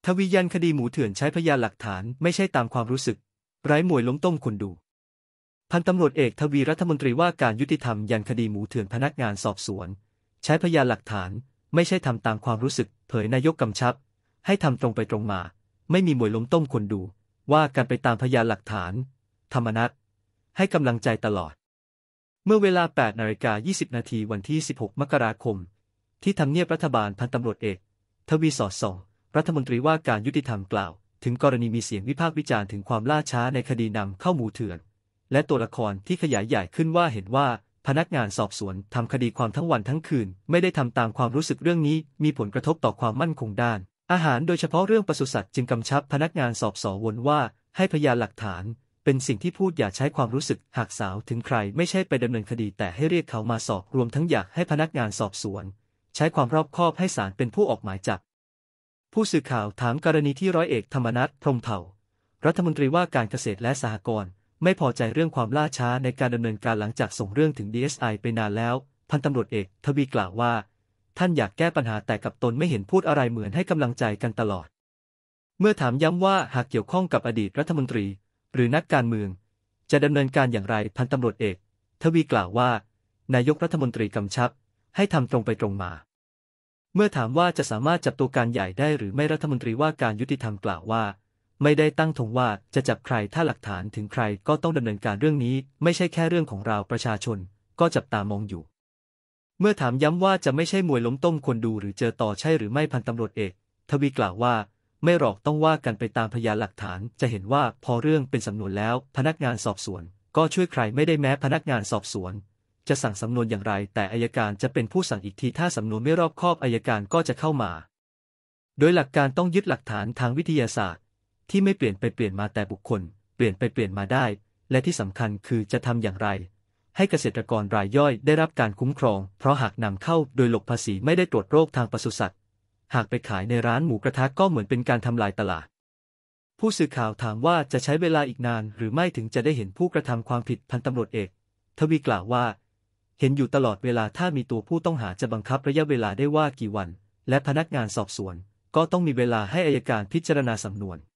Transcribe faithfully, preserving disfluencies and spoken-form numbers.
ทวียันคดีหมูเถื่อนใช้พยานหลักฐานไม่ใช่ตามความรู้สึกไร้มวยล้มต้มคนดูพันตำรวจเอกทวีรัฐมนตรีว่าการยุติธรรมยันคดีหมูเถื่อนพนักงานสอบสวนใช้พยานหลักฐานไม่ใช่ทำตามความรู้สึกเผยนายกกำชับให้ทำตรงไปตรงมาไม่มีมวยล้มต้มคนดูว่ากันไปตามพยานหลักฐานธรรมนัสให้กำลังใจตลอดเมื่อเวลา แปดนาฬิกายี่สิบนาทีวันที่ สิบหก มกราคมที่ทำเนียบรัฐบาลพันตำรวจเอกทวีสอดส่องรัฐมนตรีว่าการยุติธรรมกล่าวถึงกรณีมีเสียงวิพากษ์วิจารณ์ถึงความล่าช้าในคดีนำเข้าหมูเถื่อนและตัวละครที่ขยายใหญ่ขึ้นว่าเห็นว่าพนักงานสอบสวนทำคดีความทั้งวันทั้งคืนไม่ได้ทำตามความรู้สึกเรื่องนี้มีผลกระทบต่อความมั่นคงด้านอาหารโดยเฉพาะเรื่องปศุสัตว์จึงกำชับพนักงานสอบสวนว่าให้พยานหลักฐานเป็นสิ่งที่พูดอย่าใช้ความรู้สึกหากสาวถึงใครไม่ใช่ไปดำเนินคดีแต่ให้เรียกเขามาสอบรวมทั้งอยากให้พนักงานสอบสวนใช้ความรอบคอบให้ศาลเป็นผู้ออกหมายจับผู้สื่อข่าวถามกรณีที่ร้อยเอกธรรมนัสพรหมเผ่ารัฐมนตรีว่าการเกษตรและสหกรณ์ไม่พอใจเรื่องความล่าช้าในการดำเนินการหลังจากส่งเรื่องถึง ดี เอส ไอ ไปนานแล้วพันตำรวจเอกทวีกล่าวว่าท่านอยากแก้ปัญหาแต่กับตนไม่เห็นพูดอะไรเหมือนให้กำลังใจกันตลอดเมื่อถามย้ำว่าหากเกี่ยวข้องกับอดีตรัฐมนตรีหรือนักการเมืองจะดำเนินการอย่างไรพันตำรวจเอกทวีกล่าวว่านายกรัฐมนตรีกำชับให้ทำตรงไปตรงมาเมื่อถามว่าจะสามารถจับตัวการใหญ่ได้หรือไม่รัฐมนตรีว่าการยุติธรรมกล่าวว่าไม่ได้ตั้งธงว่าจะจับใครถ้าหลักฐานถึงใครก็ต้องดำเนินการเรื่องนี้ไม่ใช่แค่เรื่องของเราประชาชนก็จับตามองอยู่เมื่อถามย้ำว่าจะไม่ใช่มวยล้มต้มคนดูหรือเจอต่อใช่หรือไม่พันตำรวจเอกทวีกล่าวว่าไม่หรอกต้องว่ากันไปตามพยานหลักฐานจะเห็นว่าพอเรื่องเป็นสำนวนแล้วพนักงานสอบสวนก็ช่วยใครไม่ได้แม้พนักงานสอบสวนจะสั่งสำนวนอย่างไรแต่อัยการจะเป็นผู้สั่งอีกทีถ้าสำนวนไม่รอบคอบอัยการก็จะเข้ามาโดยหลักการต้องยึดหลักฐานทางวิทยาศาสตร์ที่ไม่เปลี่ยนไปเปลี่ยนมาแต่บุคคลเปลี่ยนไปเปลี่ยนมาได้และที่สำคัญคือจะทำอย่างไรให้เกษตรกรรายย่อยได้รับการคุ้มครองเพราะหากนำเข้าโดยหลบภาษีไม่ได้ตรวจโรคทางปศุสัตว์หากไปขายในร้านหมูกระทะก็เหมือนเป็นการทำลายตลาดผู้สื่อข่าวถามว่าจะใช้เวลาอีกนานหรือไม่ถึงจะได้เห็นผู้กระทำความผิดพันตำรวจเอกทวีกล่าวว่าเห็นอยู่ตลอดเวลาถ้ามีตัวผู้ต้องหาจะบังคับระยะเวลาได้ว่ากี่วันและพนักงานสอบสวนก็ต้องมีเวลาให้อัยการพิจารณาสำนวน